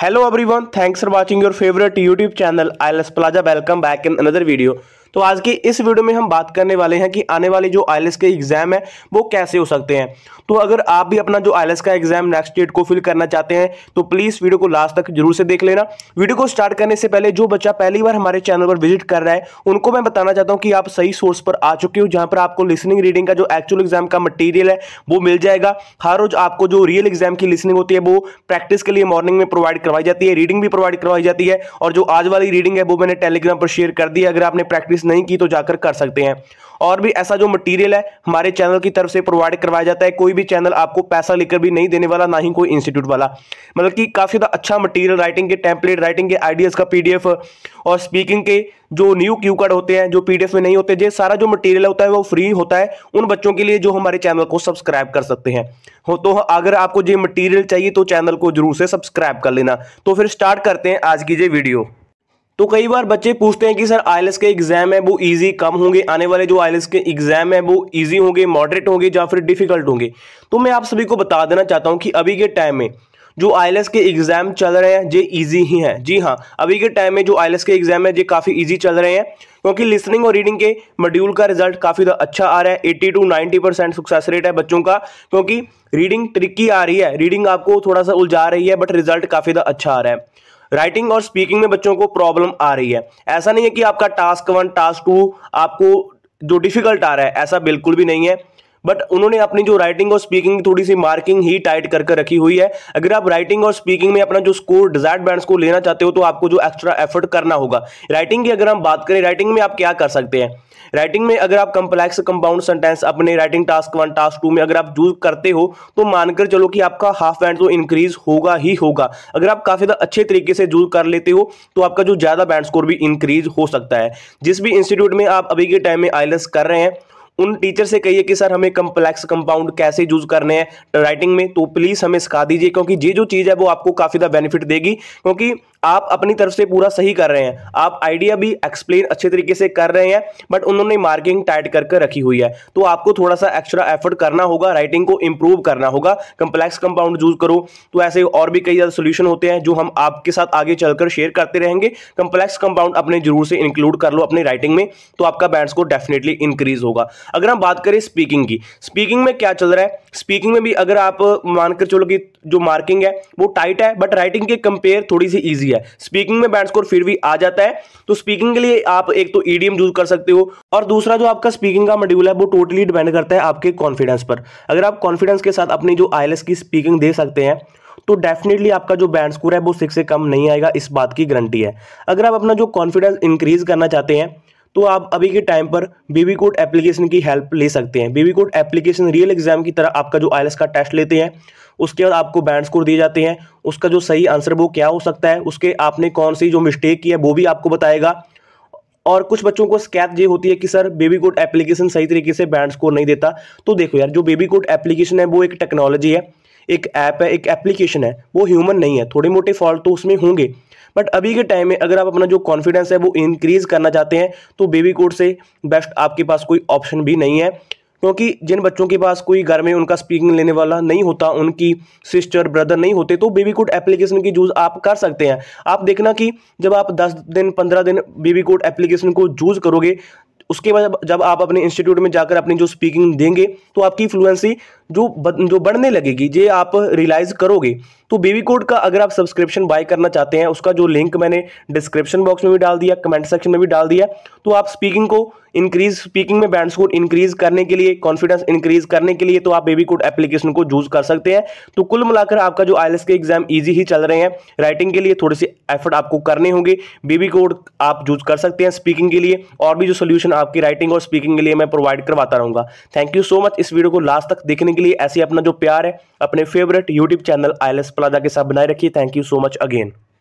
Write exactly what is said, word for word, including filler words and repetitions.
Hello everyone, thanks for watching your favorite YouTube channel I E L T S Plaza. Welcome back in another video. तो आज की इस video में हम बात करने वाले हैं कि आने वाले जो आई एल एस के एग्जाम है वो कैसे हो सकते हैं। तो अगर आप भी अपना जो आई एल एस का एग्जाम नेक्स्ट डेट को फिल करना चाहते हैं तो प्लीज वीडियो को लास्ट तक जरूर से देख लेना। वीडियो को स्टार्ट करने से पहले जो बच्चा पहली बार हमारे चैनल पर विजिट कर रहा है उनको मैं बताना चाहता हूं कि आप सही सोर्स पर आ चुके हो, जहां पर आपको लिसनिंग रीडिंग का जो एक्चुअल एग्जाम का मटीरियल है वो मिल जाएगा। हर रोज आपको जो रियल एग्जाम की लिसनिंग होती है वो प्रैक्टिस के लिए मॉर्निंग में प्रोवाइड करवाई जाती है, रीडिंग भी प्रोवाइड करवाई जाती है। और जो आज वाली रीडिंग है वो मैंने टेलीग्राम पर शेयर कर दी है, अगर आपने प्रैक्टिस नहीं की तो जाकर कर सकते हैं। और भी ऐसा जो मटेरियल है हमारे चैनल की तरफ से प्रोवाइड करवाया जाता है। कोई भी चैनल आपको पैसा लेकर भी नहीं देने वाला, ना ही कोई इंस्टीट्यूट वाला। मतलब कि काफी ज्यादा अच्छा मटेरियल, राइटिंग के टेम्पलेट, राइटिंग के आइडियाज का पीडीएफ और स्पीकिंग के जो न्यू क्यू कार्ड होते हैं जो पीडीएफ में नहीं होते, ये सारा जो मटेरियल होता है वो फ्री होता है उन बच्चों के लिए जो हमारे चैनल को सब्सक्राइब कर सकते हैं। हो तो अगर आपको ये मटेरियल चाहिए तो चैनल को जरूर से सब्सक्राइब कर लेना। तो फिर स्टार्ट करते हैं आज की ये वीडियो। तो कई बार बच्चे पूछते हैं कि सर आई एल एस के एग्जाम है वो इजी कम होंगे, आने वाले जो आई एल एस के एग्जाम है वो इजी होंगे, मॉडरेट होंगे या फिर डिफिकल्ट होंगे। तो मैं आप सभी को बता देना चाहता हूं कि अभी के टाइम में जो आई एल एस के एग्जाम चल रहे हैं ये इजी ही हैं। जी हाँ, अभी के टाइम में जो आई एल एस के एग्जाम है ये काफी इजी चल रहे हैं, क्योंकि लिसनिंग और रीडिंग के मॉड्यूल का रिजल्ट काफी अच्छा आ रहा है। अस्सी टू नब्बे परसेंट सक्सेस रेट है बच्चों का, क्योंकि रीडिंग ट्रिकी आ रही है, रीडिंग आपको थोड़ा सा उलझा रही है बट रिजल्ट काफी अच्छा आ रहा है। राइटिंग और स्पीकिंग में बच्चों को प्रॉब्लम आ रही है। ऐसा नहीं है कि आपका टास्क वन टास्क टू आपको जो डिफिकल्ट आ रहा है, ऐसा बिल्कुल भी नहीं है। बट उन्होंने अपनी जो राइटिंग और स्पीकिंग थोड़ी सी मार्किंग ही टाइट करके रखी हुई है। अगर आप राइटिंग और स्पीकिंग में अपना जो स्कोर डिजायर्ड बैंड्स को लेना चाहते हो तो आपको जो एक्स्ट्रा एफर्ट करना होगा। राइटिंग की अगर हम बात करें, राइटिंग में आप क्या कर सकते हैं। राइटिंग में अगर आप कंप्लेक्स कंपाउंड सेंटेंस अपने writing task one task two में अगर आप यूज करते हो तो मानकर चलो कि आपका हाफ बैंड तो इंक्रीज होगा ही होगा। अगर आप काफी अच्छे तरीके से यूज कर लेते हो तो आपका जो ज्यादा बैंड स्कोर भी इंक्रीज हो सकता है। जिस भी इंस्टीट्यूट में आप अभी के टाइम में आई एल एस कर रहे हैं उन टीचर से कहिए कि सर हमें कंप्लेक्स कंपाउंड कैसे यूज करने हैं राइटिंग में, तो प्लीज हमें सिखा दीजिए, क्योंकि ये जो चीज है वो आपको काफी ज्यादा बेनिफिट देगी। क्योंकि आप अपनी तरफ से पूरा सही कर रहे हैं, आप आइडिया भी एक्सप्लेन अच्छे तरीके से कर रहे हैं, बट उन्होंने मार्किंग टाइट करके रखी हुई है। तो आपको थोड़ा सा एक्स्ट्रा एफर्ट करना होगा, राइटिंग को इंप्रूव करना होगा। कंप्लेक्स कंपाउंड यूज करो। तो ऐसे और भी कई ज्यादा सोल्यूशन होते हैं जो हम आपके साथ आगे चलकर शेयर करते रहेंगे। कंप्लेक्स कंपाउंड अपने जरूर से इंक्लूड कर लो अपनी राइटिंग में, तो आपका बैंड स्कोर डेफिनेटली इंक्रीज होगा। अगर हम बात करें स्पीकिंग की, स्पीकिंग में क्या चल रहा है, स्पीकिंग में भी अगर आप मानकर चलो कि जो मार्किंग है वो टाइट है बट राइटिंग के कंपेयर थोड़ी सी इजी है, स्पीकिंग में बैंड स्कोर फिर भी आ जाता है। तो स्पीकिंग के लिए आप एक तो ईडीएम यूज कर सकते हो, और दूसरा जो आपका स्पीकिंग का मॉड्यूल है वो टोटली डिपेंड करता है आपके कॉन्फिडेंस पर। अगर आप कॉन्फिडेंस के साथ अपनी जो आई एल एस की स्पीकिंग दे सकते हैं तो डेफिनेटली आपका जो बैंड स्कोर है वो सिक्स से कम नहीं आएगा, इस बात की गारंटी है। अगर आप अपना जो कॉन्फिडेंस इंक्रीज करना चाहते हैं तो आप अभी के टाइम पर बेबी कोड एप्लीकेशन की हेल्प ले सकते हैं। Baby code application real exam की तरह आपका जो आई एल एस का टेस्ट लेते हैं, उसके बाद आपको बैंड स्कोर दिए जाते हैं, उसका जो सही आंसर वो क्या हो सकता है, उसके आपने कौन सी जो मिस्टेक की है वो भी आपको बताएगा। और कुछ बच्चों को शिकायत ये होती है कि सर बेबी कोड एप्लीकेशन सही तरीके से बैंड स्कोर नहीं देता। तो देखो यार, जो बेबी कोड एप्लीकेशन है वो एक टेक्नोलॉजी है, एक ऐप है, एक एप्लीकेशन है, वो ह्यूमन नहीं है। थोड़े मोटे फॉल्ट तो उसमें होंगे, बट अभी के टाइम में अगर आप अपना जो कॉन्फिडेंस है वो इंक्रीज करना चाहते हैं तो बेबी कोड से बेस्ट आपके पास कोई ऑप्शन भी नहीं है। क्योंकि जिन बच्चों के पास कोई घर में उनका स्पीकिंग लेने वाला नहीं होता, उनकी सिस्टर ब्रदर नहीं होते, तो बेबी कोड एप्लीकेशन की यूज आप कर सकते हैं। आप देखना कि जब आप दस दिन पंद्रह दिन बेबी कोड एप्लीकेशन को यूज करोगे, उसके बाद जब आप अपने इंस्टीट्यूट में जाकर अपनी जो स्पीकिंग देंगे तो आपकी फ्लुएंसी जो जो बढ़ने लगेगी, ये आप रियलाइज करोगे। तो बेबी कोड का अगर आप सब्सक्रिप्शन बाय करना चाहते हैं, उसका जो लिंक मैंने डिस्क्रिप्शन बॉक्स में भी डाल दिया, कमेंट सेक्शन में भी डाल दिया। तो आप स्पीकिंग को इंक्रीज स्पीकिंग में बैंड स्कोर इंक्रीज करने के लिए, कॉन्फिडेंस इंक्रीज करने के लिए तो आप बेबी कोड एप्लीकेशन को यूज कर सकते हैं। तो कुल मिलाकर आपका जो आई एल एस के एग्जाम इजी ही चल रहे हैं। राइटिंग के लिए थोड़े से एफर्ट आपको करने होंगे, बेबी कोड आप यूज कर सकते हैं स्पीकिंग के लिए, और भी जो सोल्यूशन आपकी राइटिंग और स्पीकिंग के लिए मैं प्रोवाइड करवाता रहूंगा। थैंक यू सो मच इस वीडियो को लास्ट तक देखने के लिए। ऐसे अपना जो प्यार है अपने favourite YouTube channel IELTS plaza के साथ बनाए रखिए। Thank you so much again.